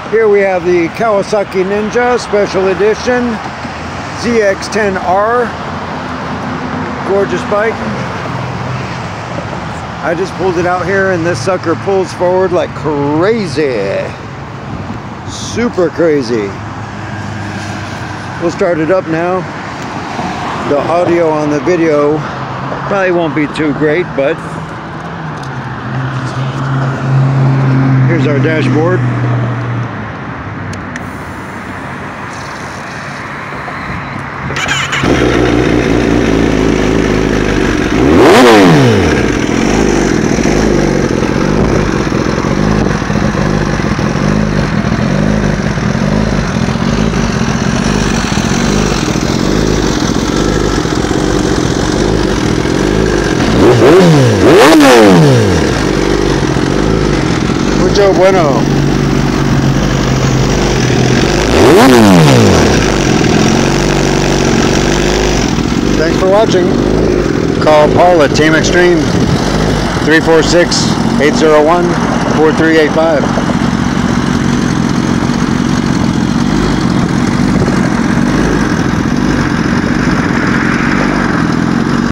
Here we have the Kawasaki Ninja Special Edition ZX-10R. Gorgeous bike. I just pulled it out here and this sucker pulls forward like crazy. Super crazy. We'll start it up now. The audio on the video probably won't be too great, but here's our dashboard. Mucho bueno. Thanks for watching. Call Paul at Team Extreme 346-801-4385.